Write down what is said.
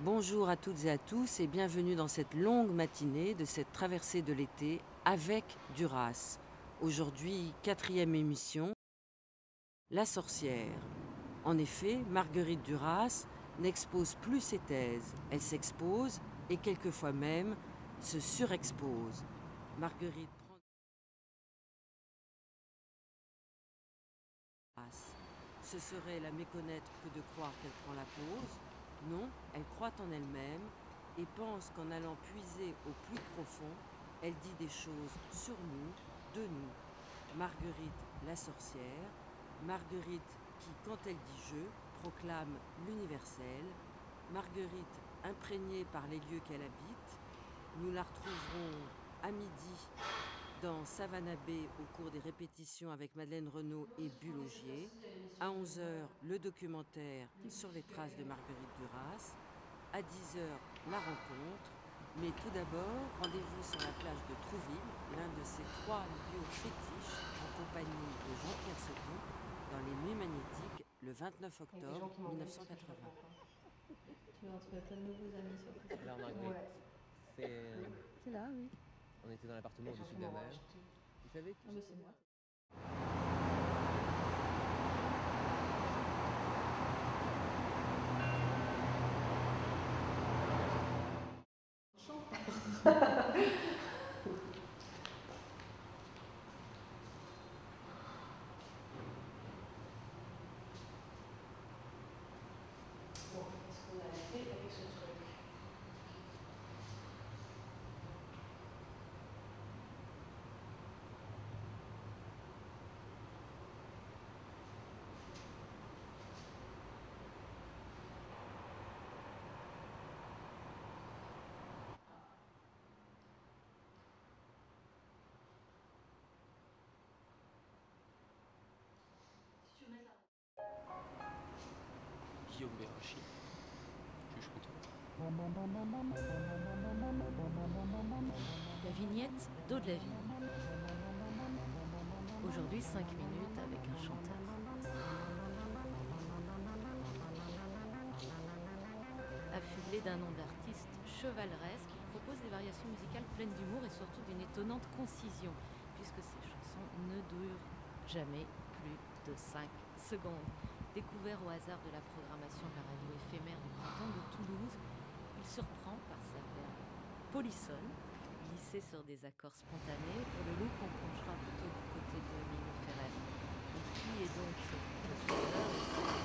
Bonjour à toutes et à tous et bienvenue dans cette longue matinée de cette traversée de l'été avec Duras. Aujourd'hui, 4e émission, La sorcière. En effet, Marguerite Duras n'expose plus ses thèses. Elle s'expose et quelquefois même se surexpose. Marguerite prend... Ce serait la méconnaître que de croire qu'elle prend la pause. Non, elle croit en elle-même et pense qu'en allant puiser au plus profond, elle dit des choses sur nous, de nous. Marguerite la sorcière, Marguerite qui, quand elle dit je, proclame l'universel, Marguerite imprégnée par les lieux qu'elle habite. Nous la retrouverons à midi dans Savannah Bay au cours des répétitions avec Madeleine Renaud et Bulogier. À 11 h, le documentaire sur les traces de Marguerite Duras. À 10 h, la rencontre. Mais tout d'abord, rendez-vous sur la plage de Trouville, l'un de ces 3 lieux fétiches, en compagnie de Jean-Pierre Sauton, dans les Nuits magnétiques, le 29 octobre 1980. Tu vas retrouver plein de nouveaux amis sur Facebook. Alors Marguerite, Ouais. c'est, C'est là, oui. on était dans l'appartement au-dessus de la mer. Vous savez que Ah bah c'est moi. Bon, qu'est-ce qu'on a fait avec ce truc? Guillaume Bérachi, juge contrôle. La vignette d'Eau de la Vigne. Aujourd'hui, 5 minutes avec un chanteur. Affublé d'un nom d'artiste chevaleresque, il propose des variations musicales pleines d'humour et surtout d'une étonnante concision, puisque ses chansons ne durent jamais plus de 5 secondes. Découvert au hasard de la programmation de la radio éphémère du printemps de Toulouse, il surprend par sa verve polissonne, lissée sur des accords spontanés. Pour le look, on penchera plutôt du côté de Nino Ferrer. Et qui est donc ce compositeur ?